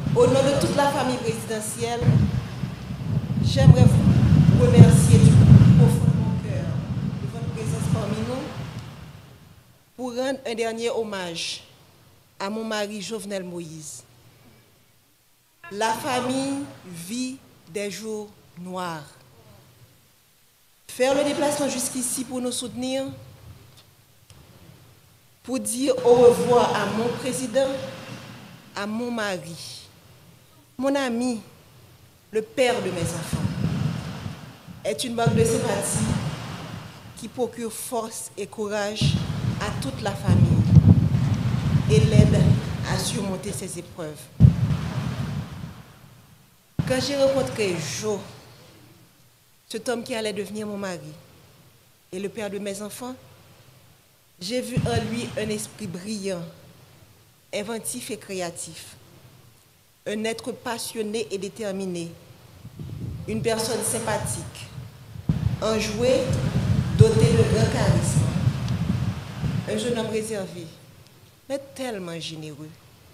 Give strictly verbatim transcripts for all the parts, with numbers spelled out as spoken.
Au nom de toute la famille présidentielle, j'aimerais vous remercier du profond de mon cœur de votre présence parmi nous pour rendre un dernier hommage à mon mari Jovenel Moïse. La famille vit des jours noirs. Faire le déplacement jusqu'ici pour nous soutenir, pour dire au revoir à mon président, à mon mari, mon ami, le père de mes enfants, est une marque de sympathie qui procure force et courage à toute la famille et l'aide à surmonter ces épreuves. Quand j'ai rencontré Joe, cet homme qui allait devenir mon mari et le père de mes enfants, j'ai vu en lui un esprit brillant, inventif et créatif, un être passionné et déterminé, une personne sympathique, enjoué, doté de grand charisme, un jeune homme réservé, mais tellement généreux.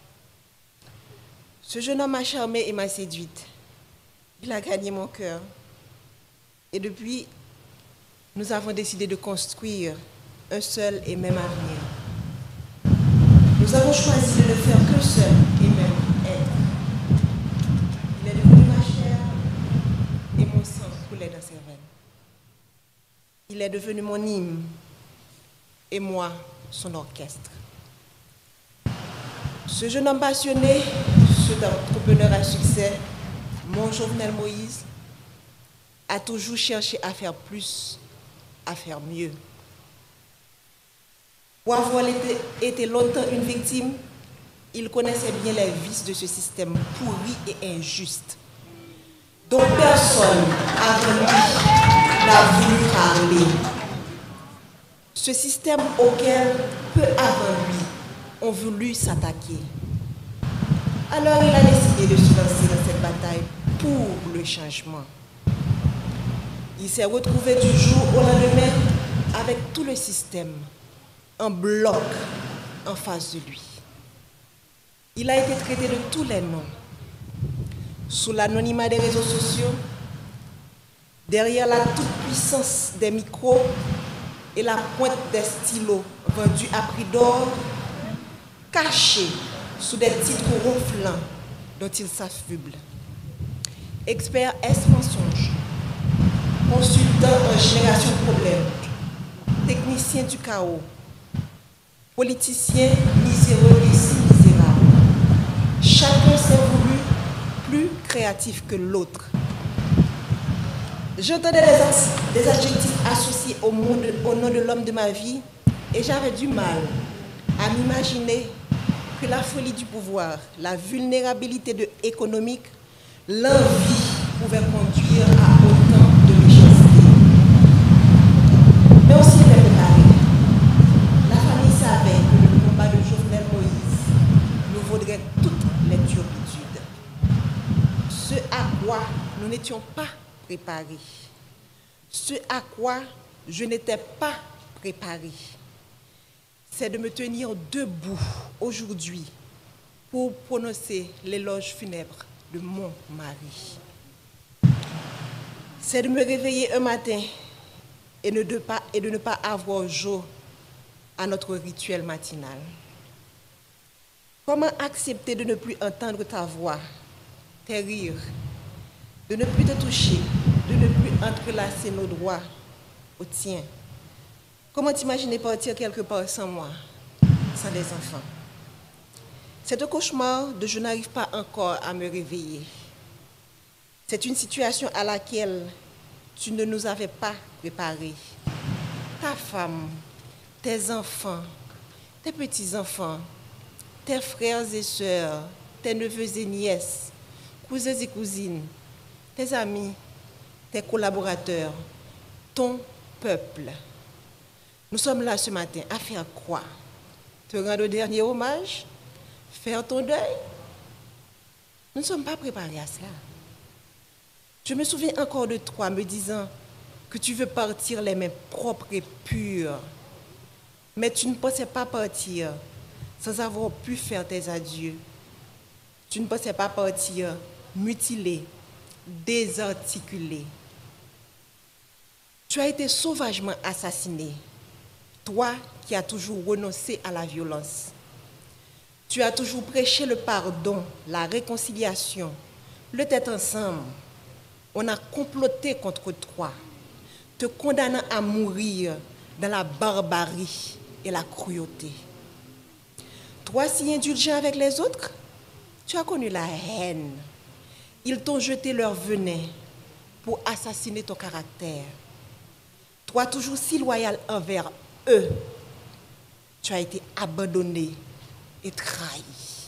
Ce jeune homme m'a charmée et m'a séduite. Il a gagné mon cœur. Et depuis, nous avons décidé de construire un seul et même avenir. Nous avons choisi de ne faire qu'un seul et même être. Il est devenu ma chair et mon sang coulait dans ses veines. Il est devenu mon hymne et moi, son orchestre. Ce jeune homme passionné, cet entrepreneur à succès, mon Jovenel Moïse, a toujours cherché à faire plus, à faire mieux. Pour avoir été, été longtemps une victime, il connaissait bien les vices de ce système pourri et injuste, dont personne avant lui n'a voulu parler. Ce système auquel, peu avant lui, ont voulu s'attaquer. Alors il a décidé de se lancer dans cette bataille pour le changement. Il s'est retrouvé du jour au lendemain avec tout le système en bloc en face de lui. Il a été traité de tous les noms. Sous l'anonymat des réseaux sociaux, derrière la toute-puissance des micros et la pointe des stylos vendus à prix d'or, caché sous des titres ronflants dont il s'affuble. Expert S-mensonge, consultant en génération de problèmes, technicien du chaos, politicien miséreux et si misérable. Chacun s'est voulu plus créatif que l'autre. J'entendais des, des adjectifs associés au, monde, au nom de l'homme de ma vie et j'avais du mal à m'imaginer que la folie du pouvoir, la vulnérabilité de économique, l'envie pouvaient conduire à autant de méchanceté. Mais aussi il est préparé. La famille savait que le combat de Jovenel Moïse nous vaudrait toutes les turpitudes. Ce à quoi nous n'étions pas préparés. Ce à quoi je n'étais pas préparée. C'est de me tenir debout aujourd'hui pour prononcer l'éloge funèbre de mon mari. C'est de me réveiller un matin et, ne de, pas, et de ne pas avoir Joe à notre rituel matinal. Comment accepter de ne plus entendre ta voix, tes rires, de ne plus te toucher, de ne plus entrelacer nos doigts au tien? Comment t'imaginer partir quelque part sans moi, sans des enfants? C'est un cauchemar de je n'arrive pas encore à me réveiller. C'est une situation à laquelle tu ne nous avais pas préparés. Ta femme, tes enfants, tes petits-enfants, tes frères et sœurs, tes neveux et nièces, cousins et cousines, tes amis, tes collaborateurs, ton peuple. Nous sommes là ce matin à faire quoi? Te rendre le dernier hommage? Faire ton deuil? Nous ne sommes pas préparés à cela. Je me souviens encore de toi me disant que tu veux partir les mains propres et pures. Mais tu ne pensais pas partir sans avoir pu faire tes adieux. Tu ne pensais pas partir mutilé, désarticulé. Tu as été sauvagement assassiné, toi qui as toujours renoncé à la violence. Tu as toujours prêché le pardon, la réconciliation, le tête ensemble. On a comploté contre toi, te condamnant à mourir dans la barbarie et la cruauté. Toi, si indulgent avec les autres, tu as connu la haine. Ils t'ont jeté leur venin pour assassiner ton caractère. Toi, toujours si loyal envers eux, tu as été abandonné et trahi.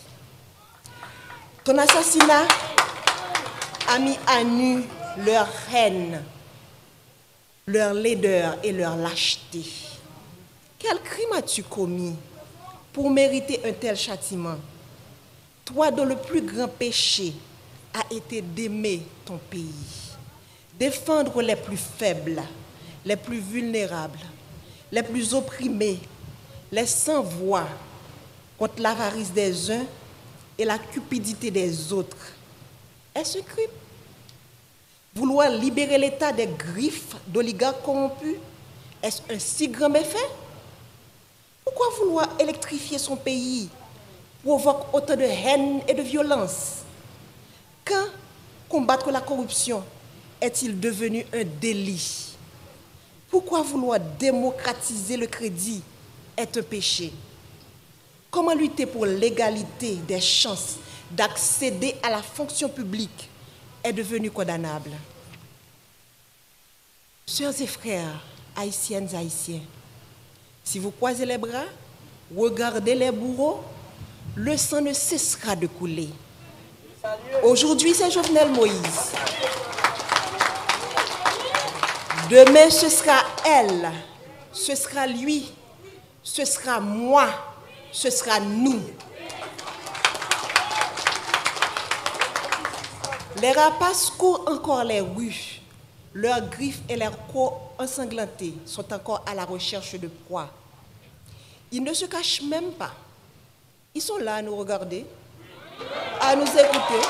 Ton assassinat a mis à nu leur haine, leur laideur et leur lâcheté. Quel crime as-tu commis pour mériter un tel châtiment? Toi dont le plus grand péché a été d'aimer ton pays, défendre les plus faibles, les plus vulnérables, les plus opprimés, les sans-voix contre l'avarice des uns et la cupidité des autres. Est-ce un crime? Vouloir libérer l'État des griffes d'oligarques corrompus, est-ce un si grand méfait? Pourquoi vouloir électrifier son pays provoque autant de haine et de violence? Quand combattre la corruption est-il devenu un délit? Pourquoi vouloir démocratiser le crédit est un péché? Comment lutter pour l'égalité des chances d'accéder à la fonction publique est devenu condamnable? Sœurs et frères, haïtiennes et haïtiens, si vous croisez les bras, regardez les bourreaux, le sang ne cessera de couler. Aujourd'hui, c'est Jovenel Moïse. Demain, ce sera elle, ce sera lui, ce sera moi, ce sera nous. Les rapaces courent encore les rues. Leurs griffes et leurs corps ensanglantés sont encore à la recherche de proie. Ils ne se cachent même pas. Ils sont là à nous regarder, à nous écouter,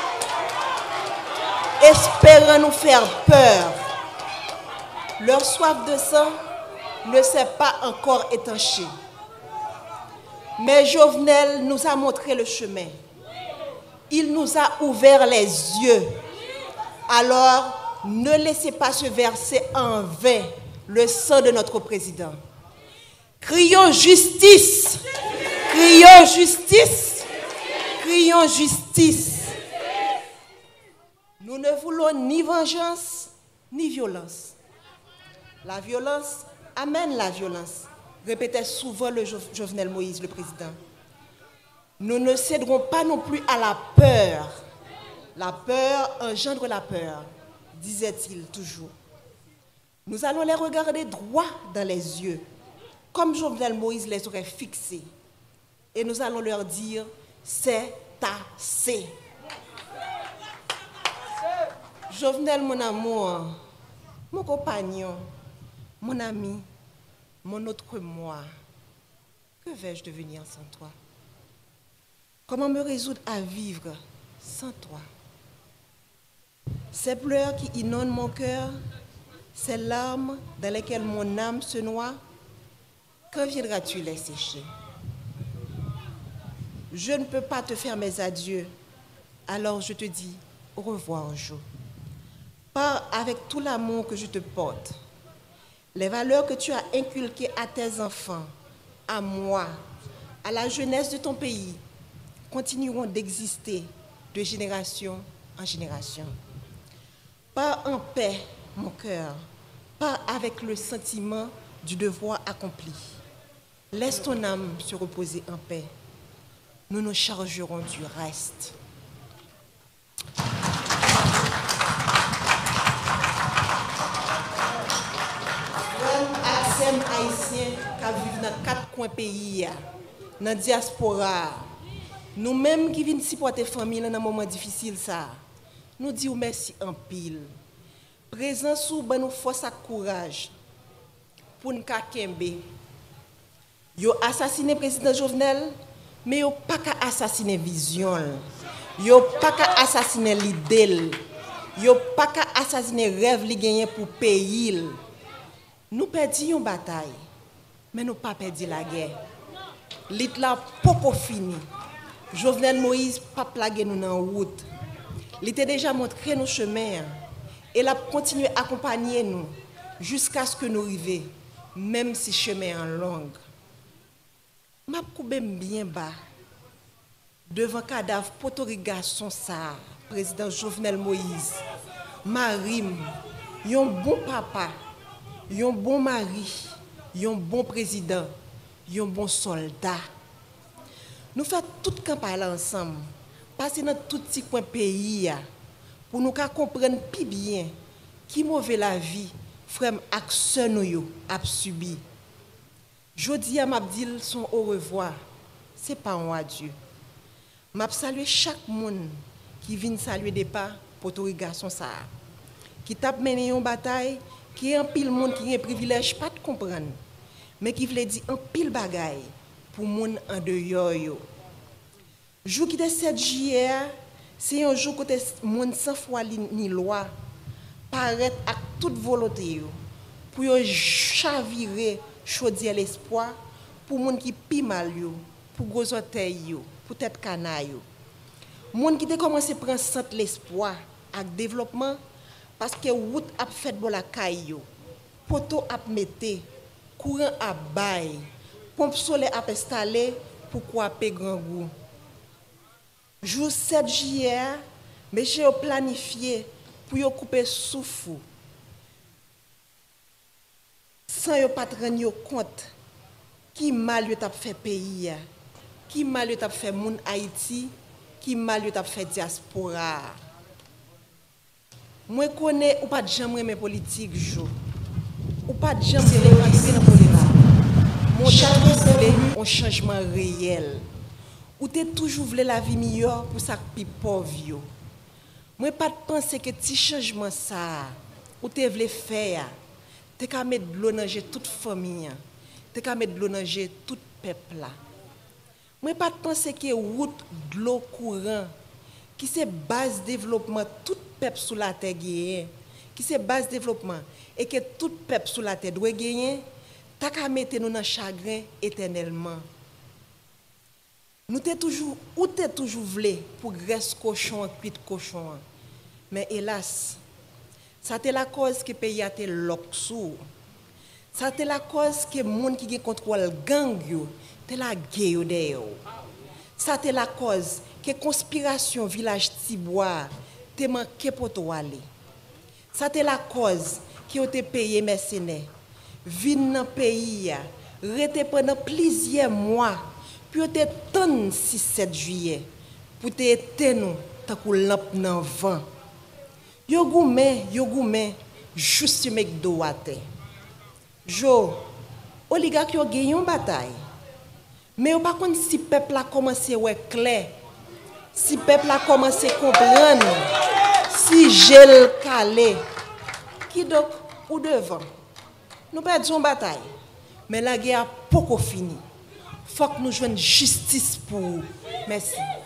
espérant nous faire peur. Leur soif de sang ne s'est pas encore étanchée. Mais Jovenel nous a montré le chemin. Il nous a ouvert les yeux. Alors, ne laissez pas se verser en vain le sang de notre président. Crions justice! Crions justice! Crions justice! Nous ne voulons ni vengeance, ni violence. La violence amène la violence, répétait souvent le Jovenel Moïse, le président. Nous ne céderons pas non plus à la peur. La peur engendre la peur, disait-il toujours. Nous allons les regarder droit dans les yeux, comme Jovenel Moïse les aurait fixés. Et nous allons leur dire, c'est assez. Jovenel, mon amour, mon compagnon, mon ami, mon autre moi, que vais-je devenir sans toi? Comment me résoudre à vivre sans toi? Ces pleurs qui inondent mon cœur, ces larmes dans lesquelles mon âme se noie, quand viendras-tu les sécher? Je ne peux pas te faire mes adieux, alors je te dis au revoir, Jo. Pars avec tout l'amour que je te porte. Les valeurs que tu as inculquées à tes enfants, à moi, à la jeunesse de ton pays, continueront d'exister de génération en génération. Pars en paix, mon cœur, pars avec le sentiment du devoir accompli. Laisse ton âme se reposer en paix. Nous nous chargerons du reste. Haïtiens qui vivent dans quatre coins pays, dans la diaspora, nous-mêmes qui venons supporter la famille dans un moment difficile, ça, nous disons merci en pile. Présence sous nous force et courage pour nous kembe. Yo assassiné le président Jovenel, mais yo pas qu'à assassiner vision, yo pas qu'à assassiner l'idée, yo pas qu'à assassiner rêve li gagné pour pays. Nous perdons une bataille, mais nous pas perdu la guerre. Lit la poko fini. Jovenel Moïse pas plagué nous dans route. Il était déjà montré nos chemins et l'a continué à accompagner nous jusqu'à ce que nous arrivions, même si chemin en longue. M'a coupé bien bas devant cadavre potorigasson ça, président Jovenel Moïse. Marim, yon bon papa, yon bon mari, yon bon président, yon bon soldat. Nous faisons toute campagne ensemble, passer dans tout petit coin pays pour nous comprendre plus bien qui mauvais la vie frère ak sœur nous yo a subi. Jodi a m'a dit son au revoir, c'est pas un adieu. M'a saluer chaque monde qui vient saluer des pas pour tout garçon ça. Qui t'a mené une bataille qui est un pile monde qui a privilège pas de comprendre mais qui veut dire un pile bagaille pour monde en dehors yo. Jour qui est sept juillet, c'est un jour côté monde sans foi ni loi paraître avec toute volonté yo pour yo chavirer chaudier l'espoir pour monde qui pi mal yo, pour gros orteil yo, pour tête canaille yo. Monde qui a commencé prendre centre l'espoir avec développement parce que route a fait bon la caille yo, poteau a metté, courant a bail, pompe solaire a installé pour couper grand goût. Jour sept juillet, monsieur a planifié pour yo couper souffle. Sans yo pas rendre compte qui mal yo t'a fait pays, qui mal yo t'a fait moun Haïti, qui mal yo t'a fait diaspora. Moi connais ou pas de jamais mes politiques jo. Ou pas de jamais les dans politique. Mon changement c'est un changement réel. Ou t'es toujours voulu la vie meilleure pour ça pi pauvre yo. Moi pas de penser que petit changement ça ou t'es voulu faire, t'es qu'à mettre de l'eau dans toute famille, t'es qu'à mettre de l'eau dans tout peuple là. Moi pas de penser que route de l'eau courant qui c'est base développement tout peuple sous la terre gagner, qui c'est base développement et que tout peuple sous la terre doit gagner, t'as qu'à mettre nous dans chagrin éternellement. Nous t'es toujours ou t'es toujours voulu pour graisse cochon cuite cochon. Mais hélas, ça c'est la cause que pays a été loxou. Ça c'est la cause que monde qui contrôle gang yo, c'est la guerre de. Ça c'est la cause que conspiration village Tibois te manqué pour toi aller. Ça c'est la cause qui ont été payé mercenaires. Vinn dans pays rete pendant plusieurs mois puis te ton six sept juillet pour te éteindre nous tant que lampe dans vent. Yo goumé, yo goumé juste mek do wate. Jo oligarque yo gagné une bataille. Mais par contre si peuple a commencé ouais clair, si peuple a commencé comprendre, si gel calé, qui donc ou devant. Nous perdons une bataille, mais la guerre a pas fini. Faut que nous jouions justice pour. Merci.